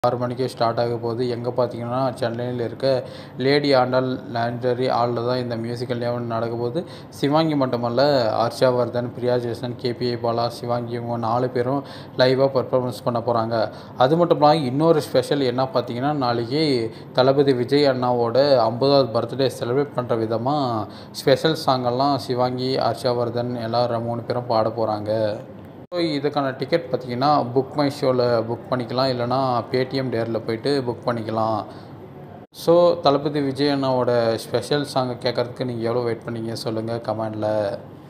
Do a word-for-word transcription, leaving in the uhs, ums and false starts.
ஆறு மணிக்கே ஸ்டார்ட் ஆக போகுது. எங்கே பார்த்தீங்கன்னா சென்னையில் இருக்க லேடி ஆண்டாள் லாண்டரி ஹாலில் தான் இந்த மியூசிக்கல் ஈவெண்ட் நடக்க போகுது. சிவாங்கி மட்டுமல்ல, ஹர்ஷவர்தன், பிரியா ஜெயசன், கேபிஐ பாலா, சிவாங்கி இவங்க நாலு பேரும் லைவாக பர்ஃபார்மன்ஸ் பண்ண போகிறாங்க. அது மட்டும் இல்லாமல் இன்னொரு ஸ்பெஷல் என்ன பார்த்தீங்கன்னா, நாளைக்கு தளபதி விஜய் அண்ணாவோட ஐம்பதாவது பர்த்டே செலிப்ரேட் பண்ணுற விதமாக ஸ்பெஷல் சாங்கெல்லாம் சிவாங்கி, ஹர்ஷவர்தன் எல்லோரும் மூணு பேரும் பாட போகிறாங்க. ஸோ இதுக்கான டிக்கெட் பார்த்தீங்கன்னா புக் மை ஷோவில் புக் பண்ணிக்கலாம், இல்லைனா பேடிஎம் டேரில் போய்ட்டு புக் பண்ணிக்கலாம். ஸோ தளபதி விஜய் அண்ணாவோட ஸ்பெஷல் சாங்கை கேட்குறதுக்கு நீங்கள் எவ்வளோ வெயிட் பண்ணீங்க சொல்லுங்கள் கமெண்டில்.